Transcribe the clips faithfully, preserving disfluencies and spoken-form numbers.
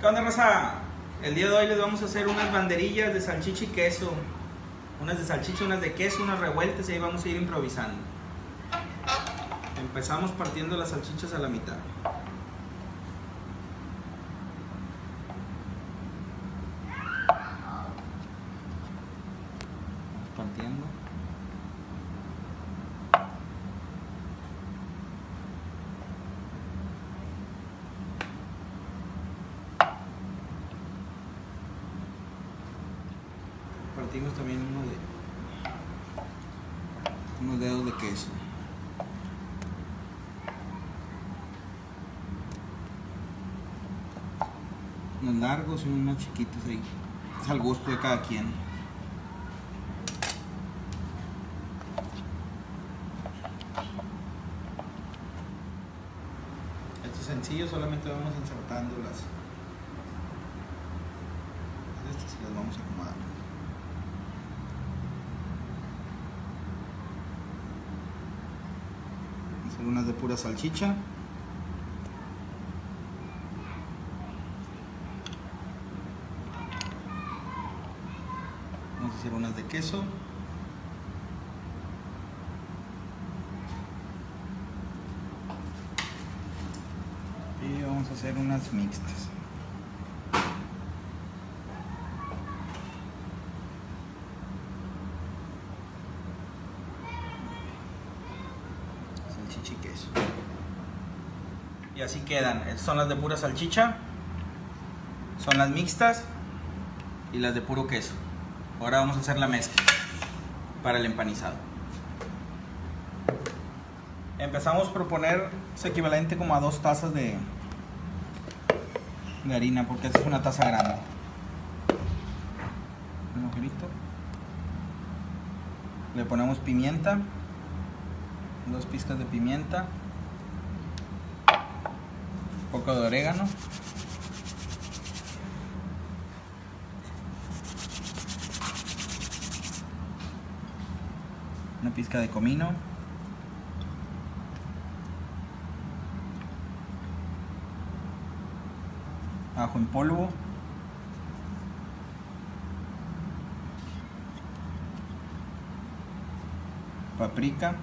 ¿Qué onda, raza? El día de hoy les vamos a hacer unas banderillas de salchicha y queso. Unas de salchicha, unas de queso, unas revueltas y ahí vamos a ir improvisando. Empezamos partiendo las salchichas a la mitad. Partiendo. Partimos también uno de unos dedos de queso. Unos largos y unos chiquitos ahí. Es al gusto de cada quien. Esto es sencillo, solamente vamos insertando las estas y las vamos acomodando. Vamos a hacer unas de pura salchicha. Vamos a hacer unas de queso. Y vamos a hacer unas mixtas. Salchicha y queso. Y así quedan. Estas son las de pura salchicha. Son las mixtas. Y las de puro queso. Ahora vamos a hacer la mezcla para el empanizado. Empezamos por poner es equivalente como a dos tazas de, de harina, porque esta es una taza grande. Un agujerito. Le ponemos pimienta, dos pizcas de pimienta, un poco de orégano, una pizca de comino, ajo en polvo, paprika.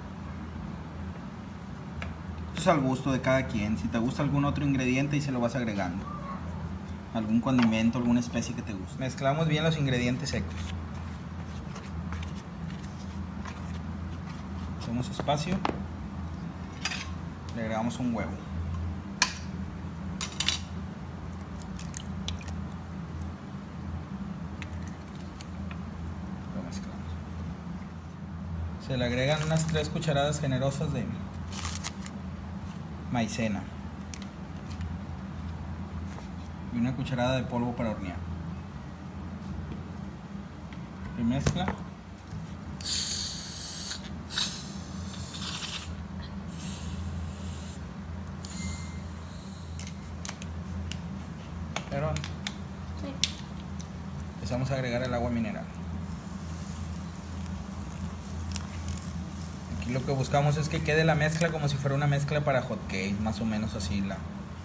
Esto es al gusto de cada quien. Si te gusta algún otro ingrediente y se lo vas agregando, algún condimento, alguna especie que te guste. Mezclamos bien los ingredientes secos. Hacemos espacio, le agregamos un huevo. Lo mezclamos. Se le agregan unas tres cucharadas generosas de maicena y una cucharada de polvo para hornear. Y mezcla. Pero sí. Empezamos a agregar el agua mineral. Aquí lo que buscamos es que quede la mezcla como si fuera una mezcla para hot cake, más o menos así la.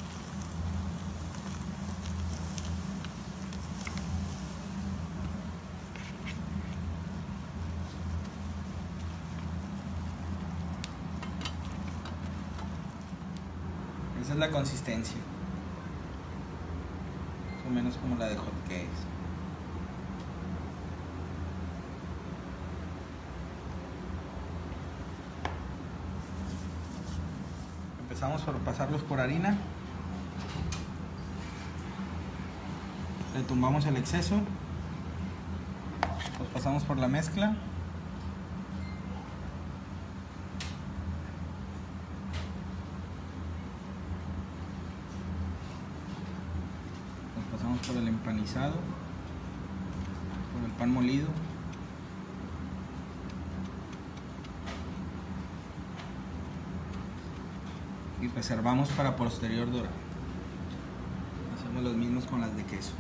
Esa es la consistencia. Menos como la de hot cakes. Empezamos por pasarlos por harina. Retumbamos el exceso. Los pasamos por la mezcla. Por el empanizado, por el pan molido, y reservamos para posterior dorar. Hacemos los mismos con las de queso.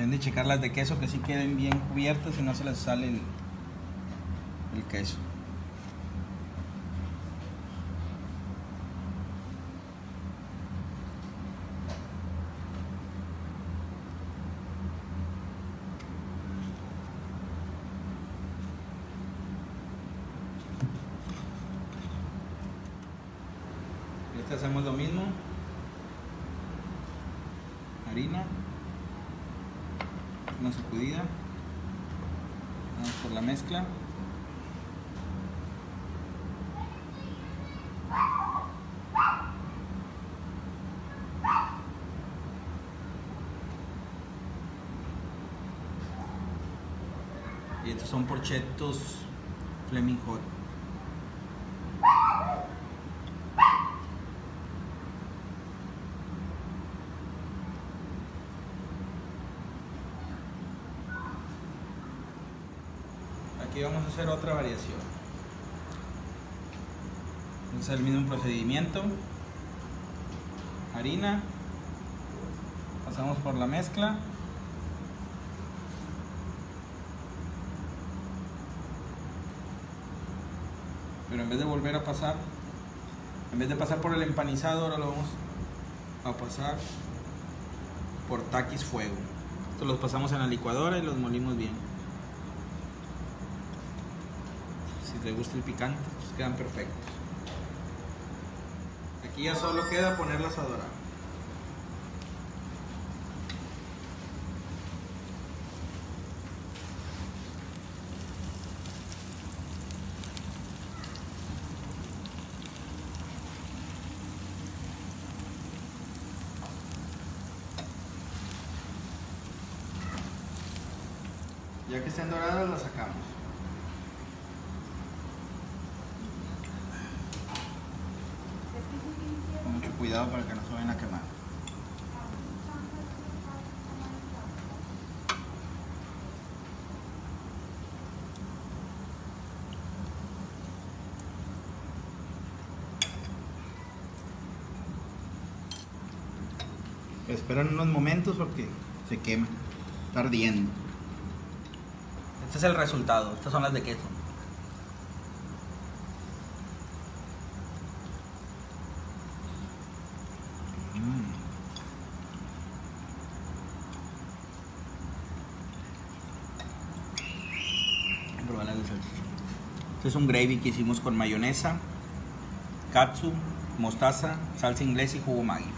Deben de checar las de queso que sí queden bien cubiertas y no se les sale el, el queso. Este hacemos lo mismo. Harina, una sacudida, vamos por la mezcla. Y estos son porchetos Flaming Hot. Aquí vamos a hacer otra variación. Es el mismo procedimiento. Harina, pasamos por la mezcla. Pero en vez de volver a pasar, en vez de pasar por el empanizado, ahora lo vamos a pasar por taquis fuego. Estos los pasamos en la licuadora y los molimos bien. Si les gusta el picante, pues quedan perfectos. Aquí ya solo queda ponerlas a dorar. Ya que estén doradas, las sacamos. Con mucho cuidado para que no se vayan a quemar. Esperan unos momentos porque se quema. Está ardiendo. Este es el resultado. Estas son las de queso. Mm. Voy a probar las de salchicha. Este es un gravy que hicimos con mayonesa, katsu, mostaza, salsa inglesa y jugo Maggi.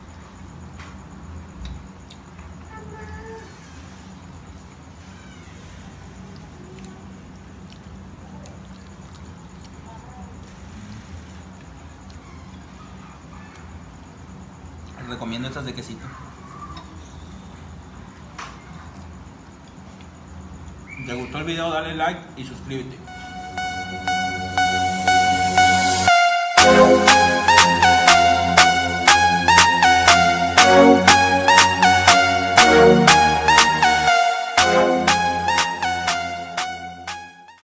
Recomiendo estas de quesito. Si te gustó el video, dale like y suscríbete.